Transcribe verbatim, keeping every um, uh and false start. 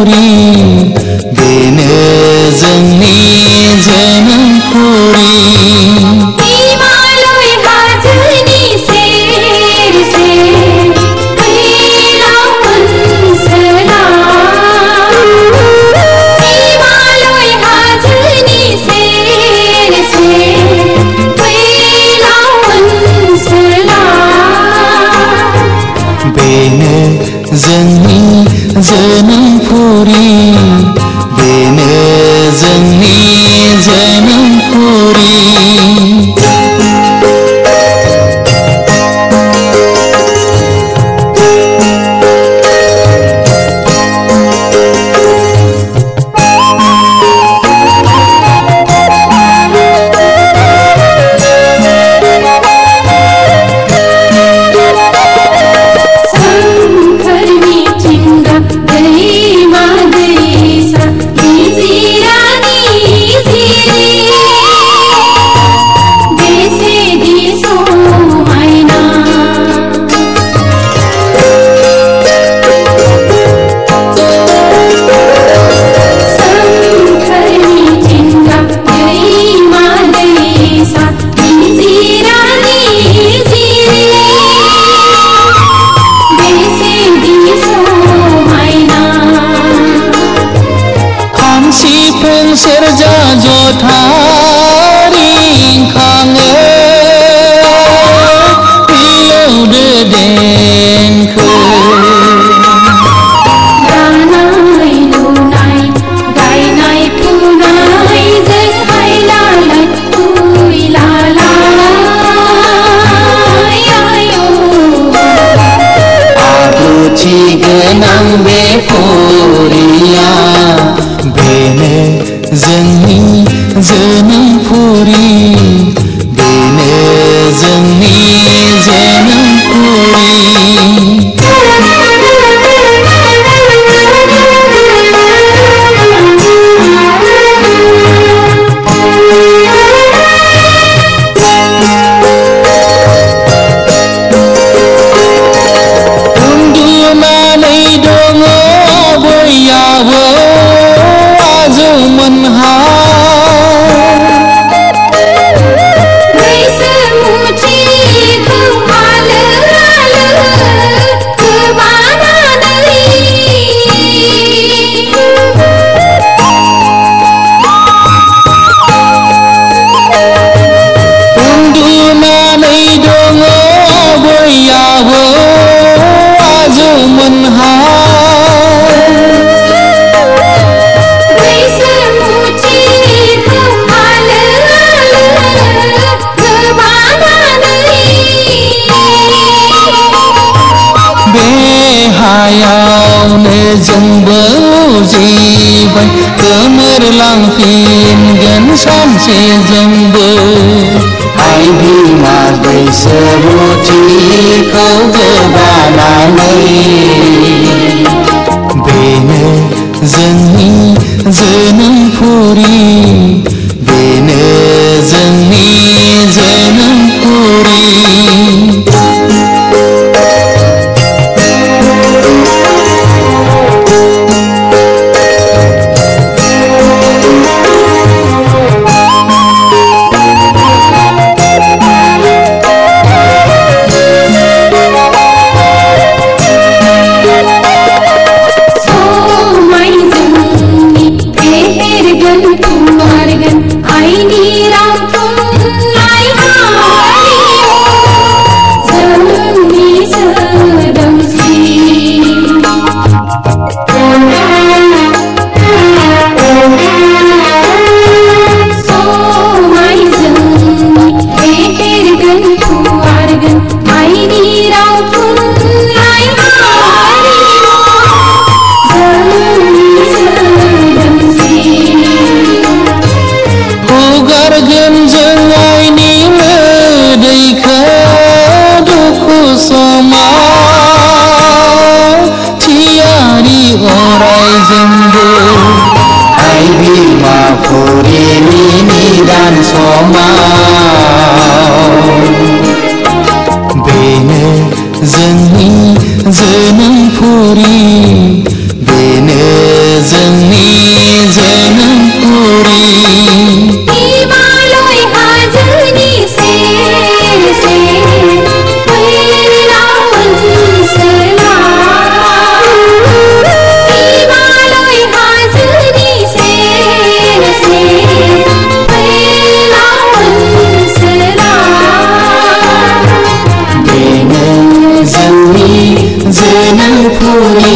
फुरि बेनो जोंनि जोनोम फुरि जोंनि जोनोम फुरि बेनो जोंनि जोनोम फुरि सेरजा जथा रिंखाङो मिलौदो देंखो दानाय लुनाय गायनाय फुनाय जों हायलालाय हुइलालाय आयौ आब्रुथि गोनां बे फुरिया बेनो जोंनि जोनोम फुरि बेनो जोंनि जोनोम फुरि उन्दुनानै दङ बयहाबो मोनहा बैसोमुथि आलो आलो गोबानानै उन्दुनानै दङ बयहाबो आजौमोनहा हायावनो जोंबो उजिबाय गोमोरलांफिनगोन सानसे जोंबो आइ बिमा बैसोमुथिखौ गोबानानै बेनो जोंनि जोनोम फुरि बेनो जोंनि जोनोम फुरि जोंनि जोनोम फुरि बेनो जोंनि जोनोम पुरि हिमालय हाजोनि सेर सेर फैलाव ओनसोलाव हिमालय हाजोनि सेर सेर फैलाव ओनसोलाव बेनो जोंनि जोनोम पुरि